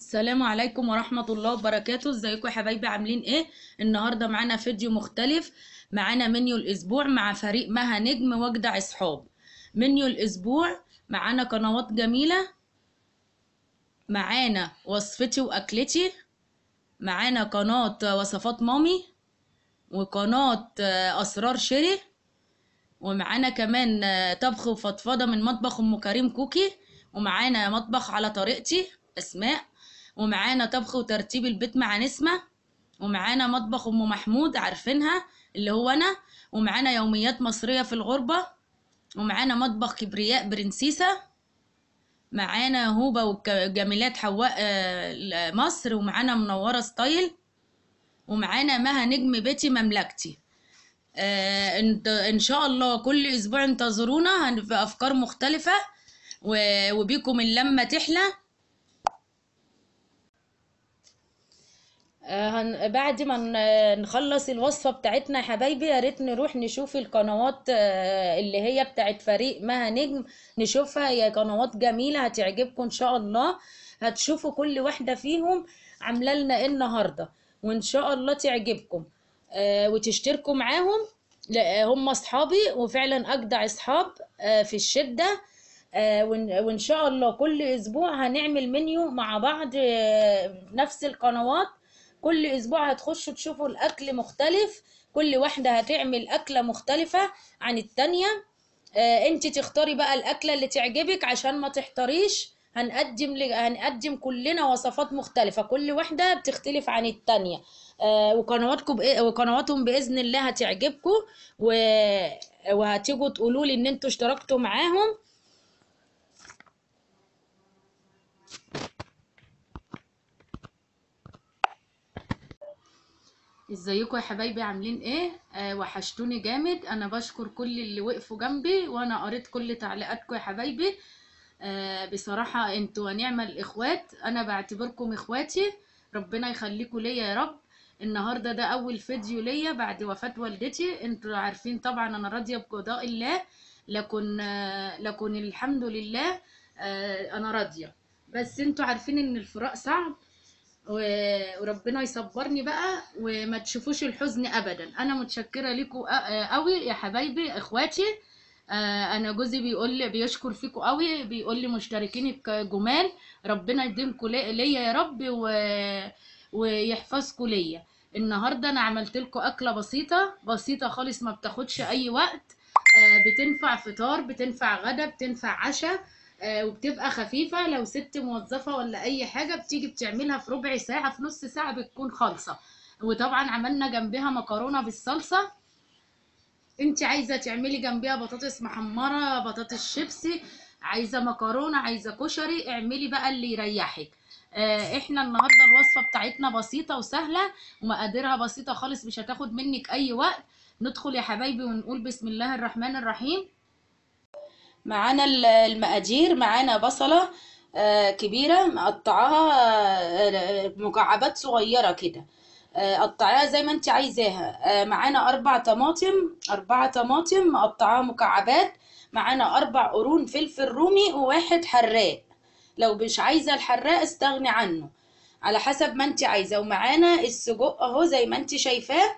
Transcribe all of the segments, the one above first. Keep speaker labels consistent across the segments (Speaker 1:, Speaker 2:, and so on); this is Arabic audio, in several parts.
Speaker 1: السلام عليكم ورحمة الله وبركاته. ازيكم يا حبايبي، عاملين ايه؟ النهاردة معانا فيديو مختلف. معانا منيو الاسبوع مع فريق مها نجم واجدع اصحاب. منيو الاسبوع معانا قنوات جميلة، معانا وصفتي واكلتي، معانا قناة وصفات مامي، وقناة اسرار شيري، ومعانا كمان طبخ وفضفضة من مطبخ ام كريم كوكي، ومعانا مطبخ على طريقتي اسماء، ومعانا طبخ وترتيب البيت مع نسمة، ومعانا مطبخ ام محمود عارفينها اللي هو انا، ومعانا يوميات مصرية في الغربة، ومعانا مطبخ كبرياء برنسيسة، معانا هوبة وجميلات حواء مصر، ومعانا منورة ستايل، ومعانا مها نجم بيتي مملكتي. ان شاء الله كل اسبوع انتظرونا، هنبقى افكار مختلفة وبيكم اللمة تحلى. بعد ما نخلص الوصفة بتاعتنا يا حبايبي، يا ريت نروح نشوف القنوات اللي هي بتاعت فريق مها نجم، نشوفها. هي قنوات جميلة هتعجبكم ان شاء الله. هتشوفوا كل واحدة فيهم عاملة لنا ايه النهاردة، وان شاء الله تعجبكم وتشتركوا معاهم. لا، هم اصحابي وفعلا اجدع اصحاب في الشدة. وإن شاء الله كل اسبوع هنعمل منيو مع بعض، نفس القنوات. كل اسبوع هتخشوا تشوفوا الاكل مختلف، كل واحدة هتعمل اكلة مختلفة عن التانية. انت تختاري بقى الاكلة اللي تعجبك عشان ما تحتاريش. هنقدم كلنا وصفات مختلفة، كل واحدة بتختلف عن التانية. وقنواتهم بإذن الله هتعجبكم، و... وهتيجوا تقولوا لي ان انتوا اشتركتوا معاهم. ازيكم يا حبايبي، عاملين ايه؟ وحشتوني جامد. انا بشكر كل اللي وقفوا جنبي، وانا قريت كل تعليقاتكم يا حبايبي. بصراحة انتوا ونعم الاخوات، انا بعتبركم اخواتي. ربنا يخليكم ليا يا رب. النهاردة ده اول فيديو ليا بعد وفاة والدتي. انتوا عارفين طبعا انا راضية بقضاء الله، لكن الحمد لله. انا راضية. بس انتوا عارفين ان الفراق صعب، وربنا يصبرني بقى وما تشوفوش الحزن ابدا. انا متشكره لكم قوي يا حبايبي اخواتي. انا جوزي بيقول لي بيشكر فيكم قوي، بيقول لي مشتركينك جمال. ربنا يديمكم ليا يا رب ويحفظكم ليا. النهارده انا عملت لكم اكله بسيطه بسيطه خالص، ما بتاخدش اي وقت. بتنفع فطار، بتنفع غدا، بتنفع عشاء. وبتبقى خفيفة. لو ست موظفة ولا أي حاجة بتيجي بتعملها في ربع ساعة، في نص ساعة بتكون خالصة. وطبعا عملنا جنبها مكرونة بالصلصة. انت عايزة تعملي جنبها بطاطس محمرة، بطاطس شيبسي، عايزة مكرونة، عايزة كشري، اعملي بقى اللي يريحك. احنا النهاردة الوصفة بتاعتنا بسيطة وسهلة، ومقاديرها بسيطة خالص، مش هتاخد منك أي وقت. ندخل يا حبايبي ونقول بسم الله الرحمن الرحيم. معانا المقادير. معانا بصلة كبيرة مقطعاها مكعبات صغيرة كده. قطعيها زي ما انت عايزاها. معانا 4 طماطم مقطعاها مكعبات. معانا 4 قرون فلفل رومي وواحد حراق. لو مش عايزة الحراق استغني عنه، على حسب ما انت عايزة. ومعانا السجق اهو زي ما انت شايفاه،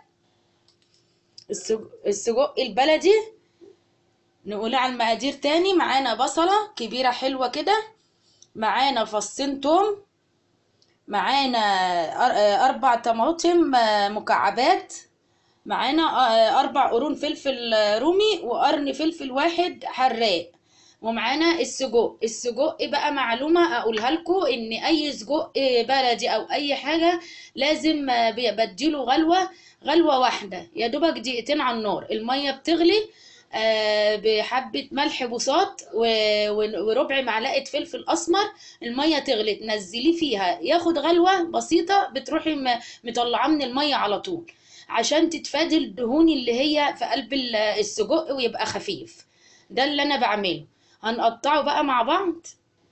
Speaker 1: السجق البلدي. نقول على المقادير تاني. معانا بصلة كبيرة حلوة كده، معانا فصين توم، معانا 4 طماطم مكعبات، معانا 4 قرون فلفل رومي وقرن فلفل واحد حراق. ومعانا السجق بقى معلومة اقولها لكم، ان اي سجق بلدي او اي حاجة لازم بديله غلوة واحدة، يا دوبك دقيقتين على النار. المية بتغلي بحبة ملح بساط وربع معلقة فلفل اسمر. المية تغلي تنزليه فيها، ياخد غلوة بسيطة، بتروحي مطلعاه من المية على طول، عشان تتفادي الدهون اللي هي في قلب السجق ويبقى خفيف. ده اللي انا بعمله. هنقطعه بقى مع بعض.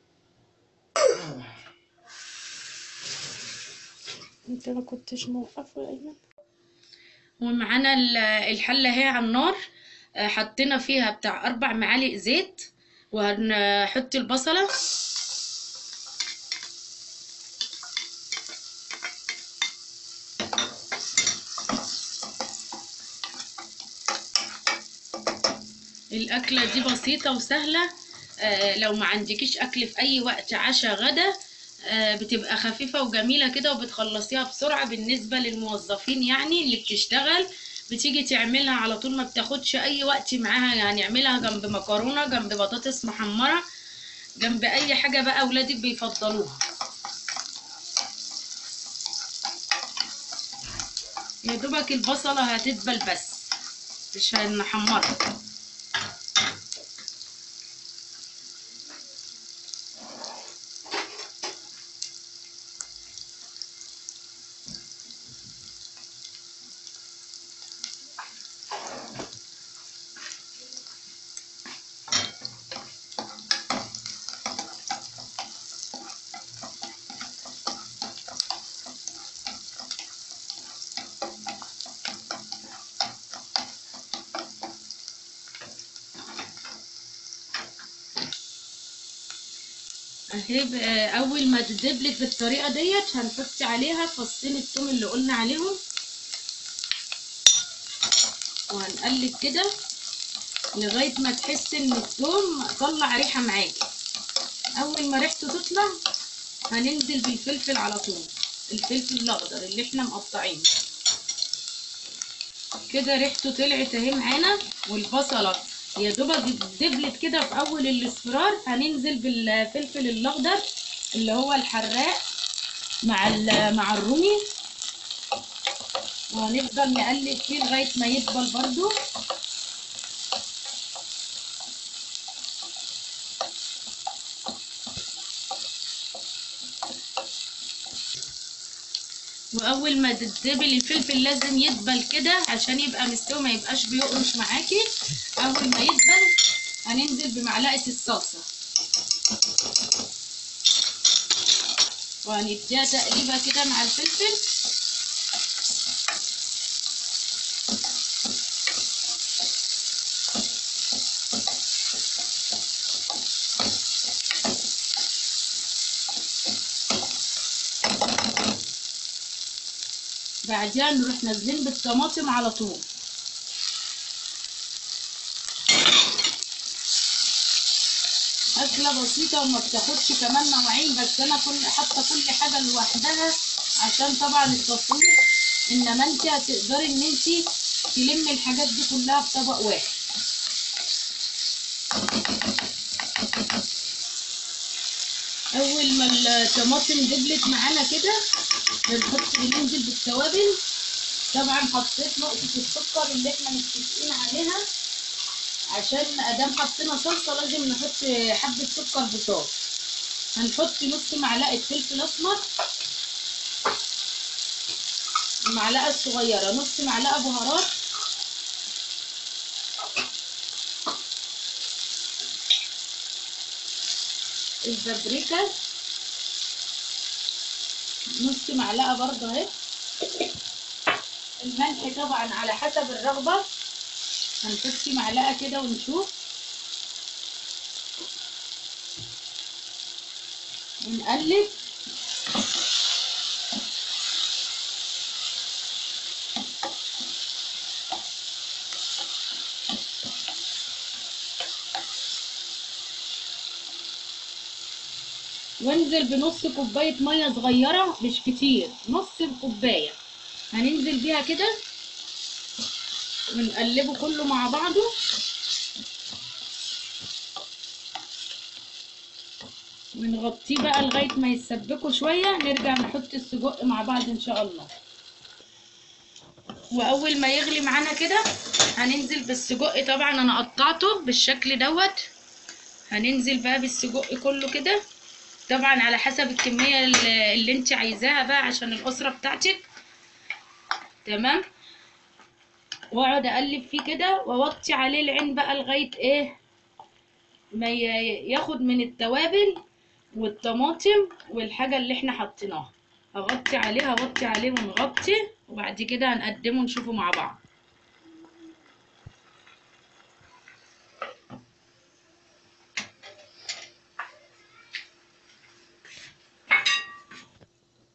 Speaker 1: انت ما كنتش موقفه يا ايمن. ومعانا الحله اهي على النار. حطينا فيها بتاع 4 معالق زيت، وهنحط البصله. الاكله دي بسيطه وسهله. لو ما عندكيش اكل في اي وقت، عشاء غدا، بتبقى خفيفه وجميله كده وبتخلصيها بسرعه بالنسبه للموظفين يعني اللي بتشتغل. بتيجي تعملها على طول، ما بتاخدش اي وقت معاها، يعني اعملها جنب مكرونه، جنب بطاطس محمره، جنب اي حاجه بقى اولادك بيفضلوها. يا دوبك البصله هتدبل بس، مش هنحمرها. اهي اول ما تدبلت بالطريقه ديت هنحط عليها فصين الثوم اللي قلنا عليهم، وهنقلب كده لغايه ما تحس ان الثوم طلع ريحه معاكي. اول ما ريحته تطلع هننزل بالفلفل على طول، الفلفل الاخضر اللي احنا مقطعينه كده. ريحته طلعت اهي معانا، والبصله يا دوبك دبلت كده في اول الاصفرار. هننزل بالفلفل الاخضر اللي هو الحراق مع الرومي، وهنفضل نقلب فيه لغايه ما يدبل برضو. واول ما تدبل الفلفل لازم يدبل كده عشان يبقى مستوي، ما يبقاش بيقرش معاكي. اول ما يدبل هننزل بمعلقه الصلصه، وهنديها تقليبه كده مع الفلفل. بعدين نروح نازلين بالطماطم على طول. اكله بسيطه وما بتاخدش كمان مواعين، بس انا حاطه كل حاجه لوحدها عشان طبعا التصوير، انما انت هتقدري ان انت تلمي الحاجات دي كلها في طبق واحد. اول ما الطماطم دبلت معانا كده بننزل بالتوابل. طبعا حطيت نقطه السكر اللي احنا متفقين عليها، عشان ادام حطينا صلصه لازم نحط حبه سكر بصوص. هنحط نص معلقه فلفل اسمر، المعلقه الصغيره، نص معلقه بهارات، البابريكا نص معلقه برضه اهي، الملح طبعا على حسب الرغبه، هنحط معلقه كده ونشوف ونقلب. وانزل بنص كوبايه ميه صغيره مش كتير، نص الكوبايه هننزل بيها كده ونقلبه كله مع بعضه. ونغطيه بقى لغايه ما يتسبكوا شويه، نرجع نحط السجق مع بعض ان شاء الله. واول ما يغلي معانا كده هننزل بالسجق، طبعا انا قطعته بالشكل دوت. هننزل بقى بالسجق كله كده، طبعا على حسب الكميه اللي انت عايزاها بقى عشان الاسره بتاعتك. تمام. واقعد اقلب فيه كده واوطي عليه العين بقى لغايه ايه ما ياخد من التوابل والطماطم والحاجه اللي احنا حطيناها. هغطي عليه هوطي عليه ونغطي، وبعد كده هنقدمه نشوفه مع بعض.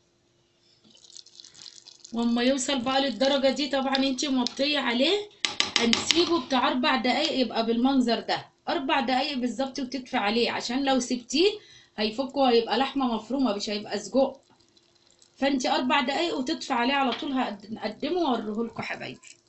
Speaker 1: واما يوصل بقى للدرجه دي طبعا انتي موطيه عليه، هنسيبه بتاع 4 دقايق يبقى بالمنظر ده، 4 دقايق بالظبط وتدفي عليه، عشان لو سبتيه هيفك وهيبقى لحمه مفرومه مش هيبقى سجق. فانت 4 دقايق وتدفي عليه على طول. هقدمه واوريهولكوا حبايبي.